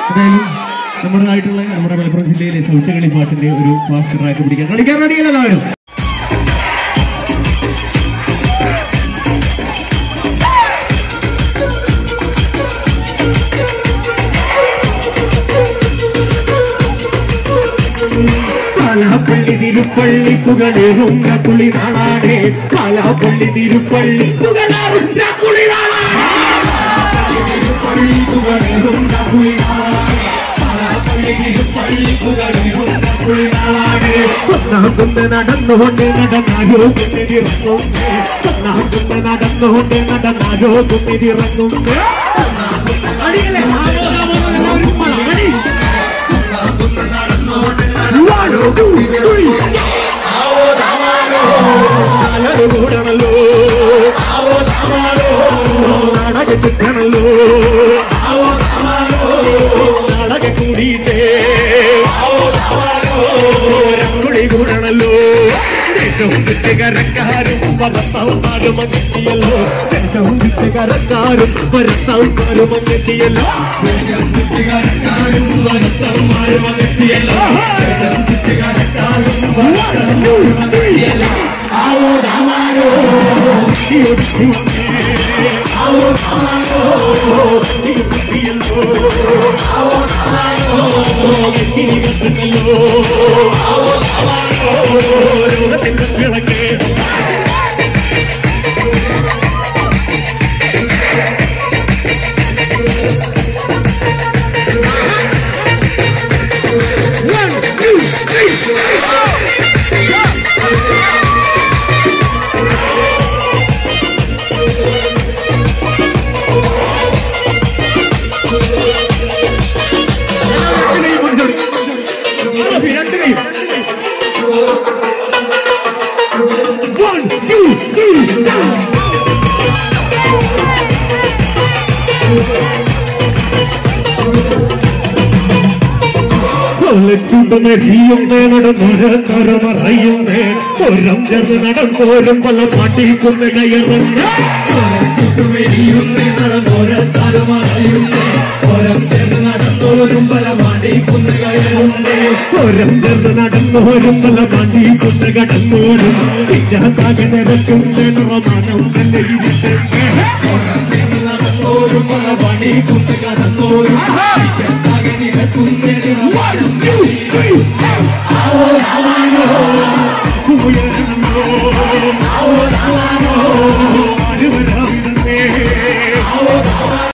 എന്തായാലും നമ്മുടെ മലപ്പുറം ജില്ലയിലെ ചവിട്ടുകളി പാട്ടിന്റെ ഒരു ഫാസ്റ്റ് ട്രാക്ക് പിടിക്കാൻ കളിക്കാൻ റെഡിയല്ല എല്ലാവരും. കാലാപ്പള്ളി തിരുപ്പള്ളി പുകളേറുന്ന കുളിനാളാണ്. കാലാപ്പള്ളി തിരുപ്പള്ളി പുകളേറുന്ന കുളിനാളാണ്. ഒന്നാകുന്ന നടന്നുകൊണ്ട് നടന്നാലോ കുന്നിറങ്ങുന്നേ. ഒന്നാകുന്ന നടന്നുകൊണ്ട് നടന്നാലോ കുന്നിറങ്ങുന്നേ. കൂടണല്ലോ നാടകത്തിട്ടണല്ലോ നാടക കൂടിയിട്ടേ രംഗുളി കൂടണല്ലോ. ദേശവും ചുറ്റുകരക്കാരും ഭർത്താവുമാരും അങ്ങെത്തിയല്ലോ. ദേശവും ചുറ്റുകരക്കാരും ഭർത്താവുമാരും അങ്ങെത്തിയല്ലോ. ചുറ്റുകാരക്കാരും ഭർത്താവുമാരും അങ്ങെത്തിയല്ലോ. ചുറ്റുകാരക്കാരും ഭർത്താവുമാരും അങ്ങെത്തിയല്ലോ. ആവോ രാമാരോ ആവോ രാമാരോ ആവോ രാമാരോ എത്തിയല്ലോ. ആവോ രാമാരോ ലോകത്തിന്റെ വിളക്ക് ിയുന്നേ നടന്നൊരറിയുന്നേ. ഒരം ചേർന്ന് നടന്നോരും പല പാട്ടിക്കുന്ന കയറുന്നേ. നടന്നോരറിയുന്നേ. ഒരം ചേർന്ന് നടന്നോരും പല പാട്ടിക്കുന്ന കയറുന്നേ. ഒരം ചേർന്ന് നടന്നോരും പല പാട്ടിക്കുന്ന കടന്നോരും വിജാതാകെ നിരക്കുന്നേ. റമാനം തന്നെ ഇരിക്കുന്നേ. നടന്നോരും പല പാട്ടിക്കുന്ന കടന്നോരും വിജാതാകെ നിരക്കുന്നേ. ആവോ രാമാരോ